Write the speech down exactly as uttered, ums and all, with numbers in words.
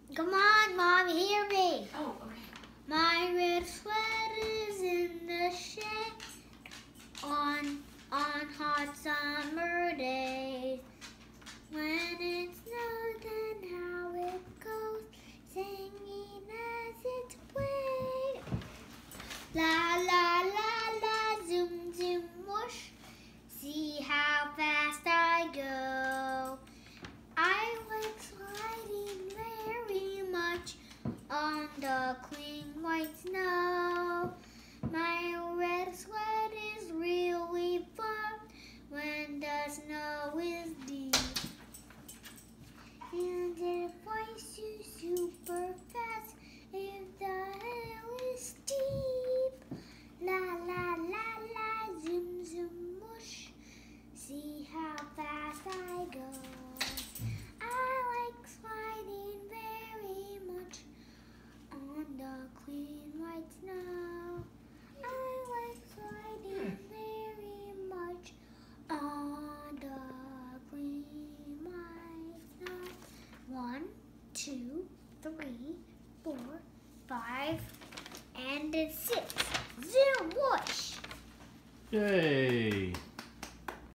Come on, Mom, hear me. Oh, okay. My red sweater's in the shed on on hot summer days. When it snows, then how it goes, singing as it's played. La la la la, zoom zoom whoosh. See how fast I go. I like sliding very much on the clean white snow. My red sweat is really fun when the snow is deep. And it flies you super fast if the hill is steep. La la la la, zoom zoom whoosh. See how fast I go. I like sliding very much on the clean white snow. I like sliding very much on the clean white snow. One, two, three, four, five, and it's six. Zoom whoosh. Yay!